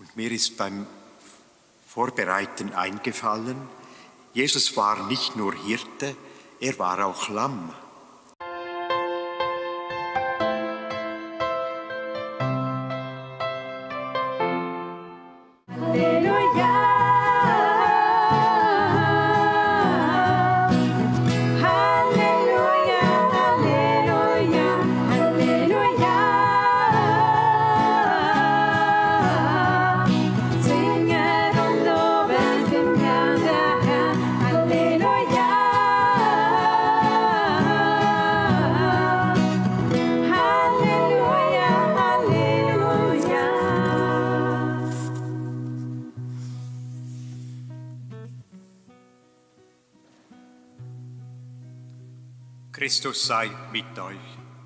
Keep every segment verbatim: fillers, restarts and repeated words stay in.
Und mir ist beim Vorbereiten eingefallen, Jesus war nicht nur Hirte, er war auch Lamm. Christus sei mit euch.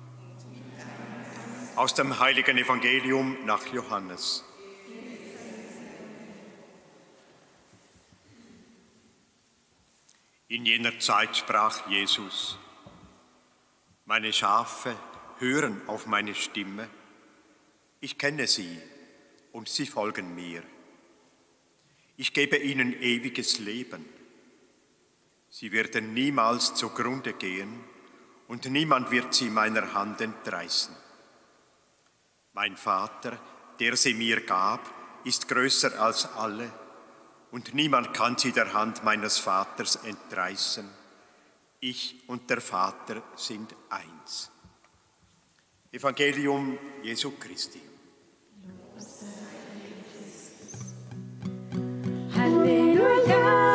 Aus dem heiligen Evangelium nach Johannes. In jener Zeit sprach Jesus: Meine Schafe hören auf meine Stimme. Ich kenne sie und sie folgen mir. Ich gebe ihnen ewiges Leben. Sie werden niemals zugrunde gehen und niemand wird sie meiner Hand entreißen. Mein Vater, der sie mir gab, ist größer als alle und niemand kann sie der Hand meines Vaters entreißen. Ich und der Vater sind eins. Evangelium Jesu Christi. Halleluja!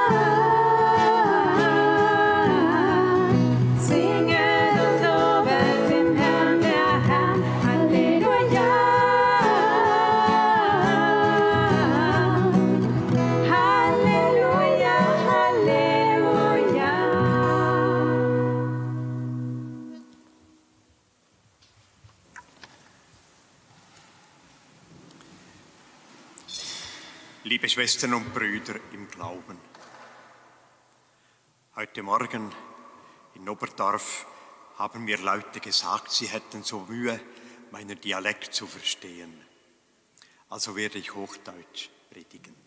Liebe Schwestern und Brüder im Glauben, heute Morgen in Oberdorf haben mir Leute gesagt, sie hätten so Mühe, meinen Dialekt zu verstehen. Also werde ich Hochdeutsch predigen.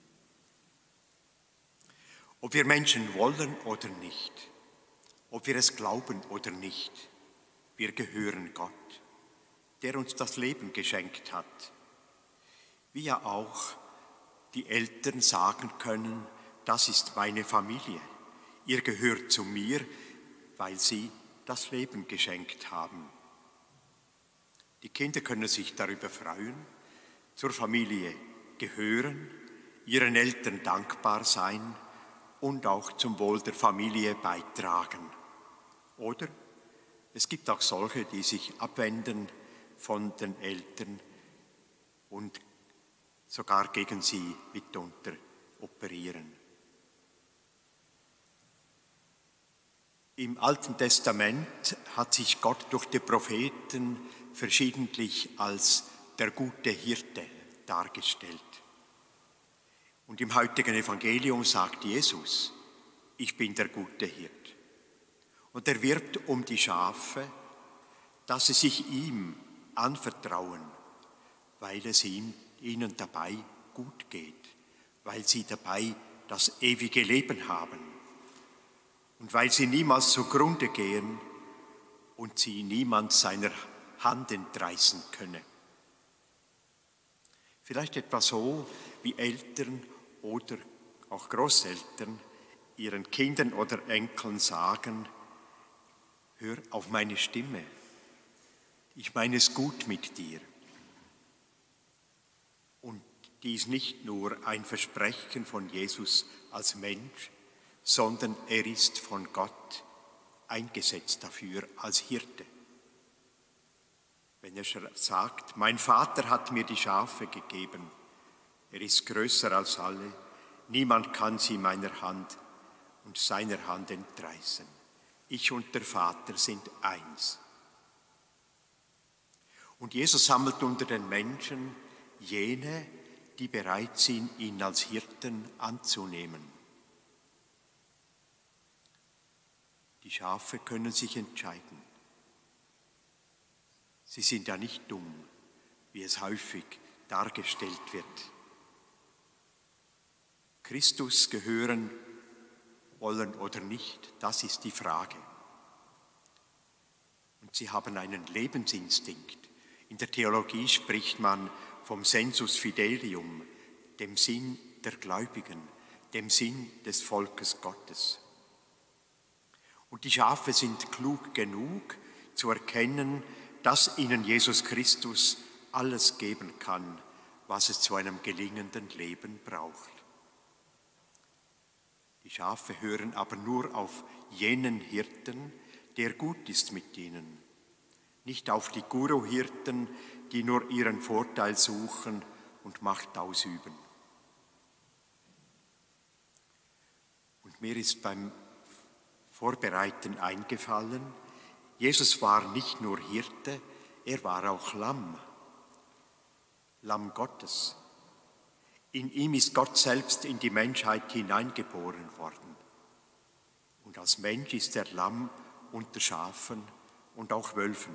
Ob wir Menschen wollen oder nicht, ob wir es glauben oder nicht, wir gehören Gott, der uns das Leben geschenkt hat, wie ja auch die Eltern sagen können, das ist meine Familie, ihr gehört zu mir, weil sie das Leben geschenkt haben. Die Kinder können sich darüber freuen, zur Familie gehören, ihren Eltern dankbar sein und auch zum Wohl der Familie beitragen. Oder es gibt auch solche, die sich abwenden von den Eltern und sogar gegen sie mitunter operieren. Im Alten Testament hat sich Gott durch die Propheten verschiedentlich als der gute Hirte dargestellt. Und im heutigen Evangelium sagt Jesus: Ich bin der gute Hirt. Und er wirbt um die Schafe, dass sie sich ihm anvertrauen, weil es ihm ihnen dabei gut geht, weil sie dabei das ewige Leben haben und weil sie niemals zugrunde gehen und sie niemand seiner Hand entreißen könne. Vielleicht etwa so, wie Eltern oder auch Großeltern ihren Kindern oder Enkeln sagen: Hör auf meine Stimme, ich meine es gut mit dir. Und dies nicht nur ein Versprechen von Jesus als Mensch, sondern er ist von Gott eingesetzt dafür als Hirte. Wenn er sagt: Mein Vater hat mir die Schafe gegeben, er ist größer als alle, niemand kann sie meiner Hand und seiner Hand entreißen. Ich und der Vater sind eins. Und Jesus sammelt unter den Menschen jene, die bereit sind, ihn als Hirten anzunehmen. Die Schafe können sich entscheiden. Sie sind ja nicht dumm, wie es häufig dargestellt wird. Christus gehören wollen oder nicht, das ist die Frage. Und sie haben einen Lebensinstinkt. In der Theologie spricht man vom Sensus Fidelium, dem Sinn der Gläubigen, dem Sinn des Volkes Gottes. Und die Schafe sind klug genug zu erkennen, dass ihnen Jesus Christus alles geben kann, was es zu einem gelingenden Leben braucht. Die Schafe hören aber nur auf jenen Hirten, der gut ist mit ihnen, nicht auf die Guru-Hirten, die nur ihren Vorteil suchen und Macht ausüben. Und mir ist beim Vorbereiten eingefallen, Jesus war nicht nur Hirte, er war auch Lamm, Lamm Gottes. In ihm ist Gott selbst in die Menschheit hineingeboren worden. Und als Mensch ist er Lamm unter Schafen und auch Wölfen.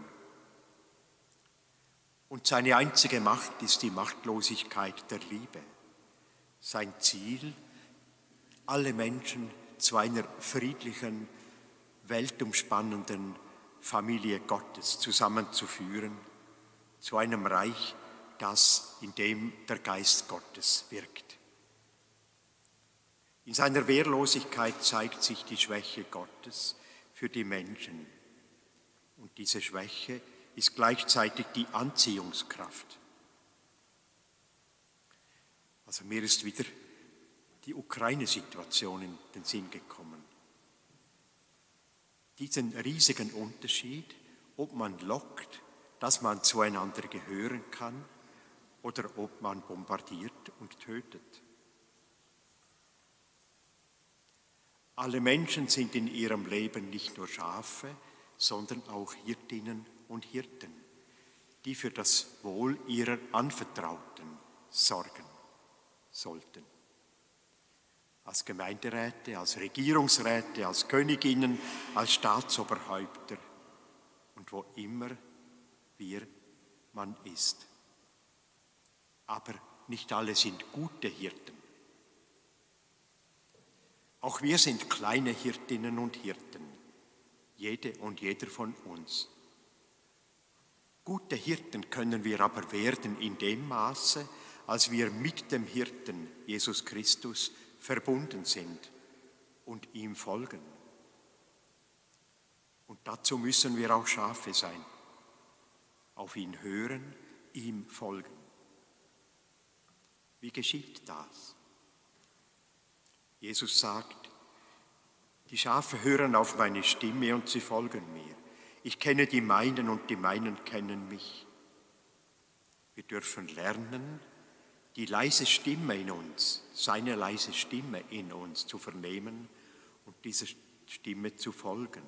Und seine einzige Macht ist die Machtlosigkeit der Liebe. Sein Ziel, alle Menschen zu einer friedlichen, weltumspannenden Familie Gottes zusammenzuführen, zu einem Reich, das, in dem der Geist Gottes wirkt. In seiner Wehrlosigkeit zeigt sich die Schwäche Gottes für die Menschen. Und diese Schwäche ist gleichzeitig die Anziehungskraft. Also mir ist wieder die Ukraine-Situation in den Sinn gekommen. Diesen riesigen Unterschied, ob man lockt, dass man zueinander gehören kann, oder ob man bombardiert und tötet. Alle Menschen sind in ihrem Leben nicht nur Schafe, sondern auch Hirtinnen und Hirten, die für das Wohl ihrer Anvertrauten sorgen sollten. Als Gemeinderäte, als Regierungsräte, als Königinnen, als Staatsoberhäupter und wo immer wir man ist. Aber nicht alle sind gute Hirten. Auch wir sind kleine Hirtinnen und Hirten, jede und jeder von uns. Gute Hirten können wir aber werden in dem Maße, als wir mit dem Hirten Jesus Christus verbunden sind und ihm folgen. Und dazu müssen wir auch Schafe sein, auf ihn hören, ihm folgen. Wie geschieht das? Jesus sagt, die Schafe hören auf meine Stimme und sie folgen mir. Ich kenne die meinen und die meinen kennen mich. Wir dürfen lernen, die leise Stimme in uns, seine leise Stimme in uns zu vernehmen und dieser Stimme zu folgen.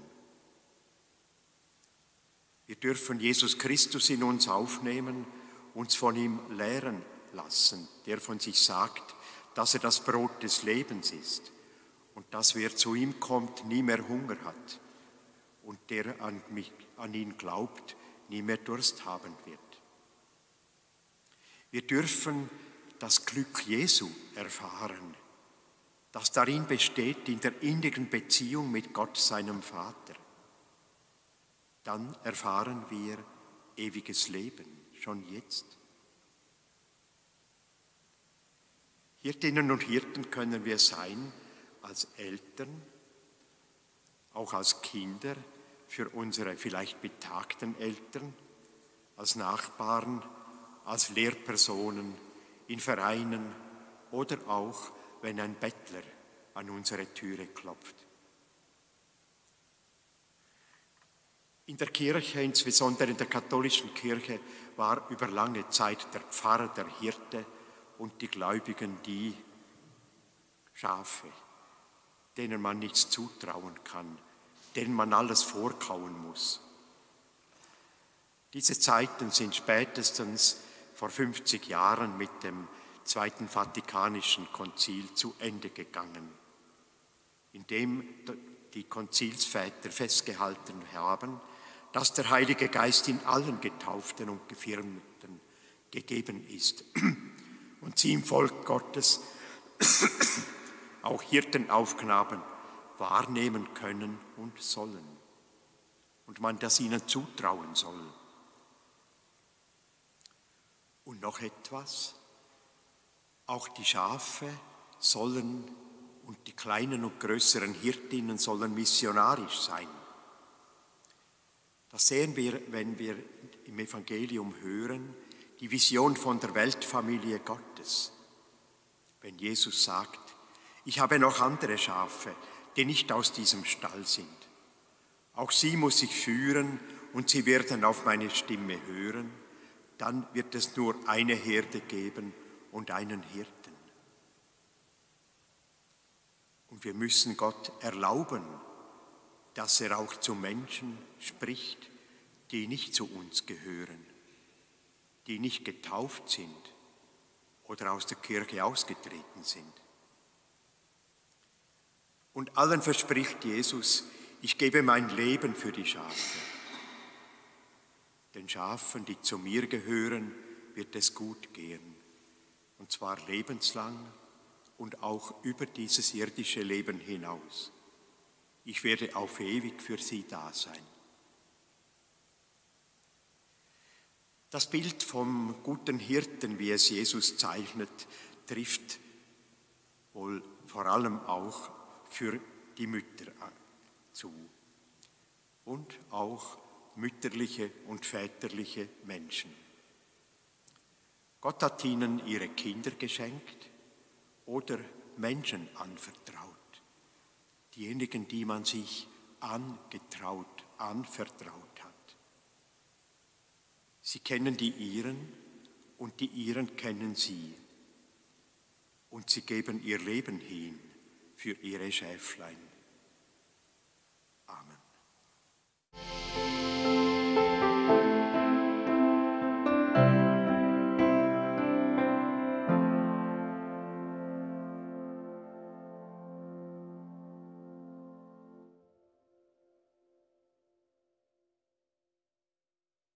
Wir dürfen Jesus Christus in uns aufnehmen, uns von ihm lehren lassen, der von sich sagt, dass er das Brot des Lebens ist und dass wer zu ihm kommt, nie mehr Hunger hat und der an, mich, an ihn glaubt, nie mehr Durst haben wird. Wir dürfen das Glück Jesu erfahren, das darin besteht in der innigen Beziehung mit Gott, seinem Vater. Dann erfahren wir ewiges Leben, schon jetzt. Hirtinnen und Hirten können wir sein als Eltern, auch als Kinder für unsere vielleicht betagten Eltern, als Nachbarn, als Lehrpersonen, in Vereinen oder auch, wenn ein Bettler an unsere Türe klopft. In der Kirche, insbesondere in der katholischen Kirche, war über lange Zeit der Pfarrer der Hirte und die Gläubigen die Schafe, denen man nichts zutrauen kann, denen man alles vorkauen muss. Diese Zeiten sind spätestens vor fünfzig Jahren mit dem Zweiten Vatikanischen Konzil zu Ende gegangen, in dem die Konzilsväter festgehalten haben, dass der Heilige Geist in allen Getauften und Gefirmten gegeben ist und sie im Volk Gottes, auch Hirtenaufgaben, wahrnehmen können und sollen und man das ihnen zutrauen soll. Und noch etwas, auch die Schafe sollen und die kleinen und größeren Hirtinnen sollen missionarisch sein. Das sehen wir, wenn wir im Evangelium hören, die Vision von der Weltfamilie Gottes. Wenn Jesus sagt, ich habe noch andere Schafe, die nicht aus diesem Stall sind. Auch sie muss ich führen und sie werden auf meine Stimme hören. Dann wird es nur eine Herde geben und einen Hirten. Und wir müssen Gott erlauben, dass er auch zu Menschen spricht, die nicht zu uns gehören, die nicht getauft sind oder aus der Kirche ausgetreten sind. Und allen verspricht Jesus, ich gebe mein Leben für die Schafe. Den Schafen, die zu mir gehören, wird es gut gehen, und zwar lebenslang und auch über dieses irdische Leben hinaus. Ich werde auf ewig für sie da sein. Das Bild vom guten Hirten, wie es Jesus zeichnet, trifft wohl vor allem auch für die Mütter zu und auch mütterliche und väterliche Menschen. Gott hat ihnen ihre Kinder geschenkt oder Menschen anvertraut. Diejenigen, die man sich angetraut, anvertraut hat. Sie kennen die Ihren und die Ihren kennen sie. Und sie geben ihr Leben hin für ihre Schäflein.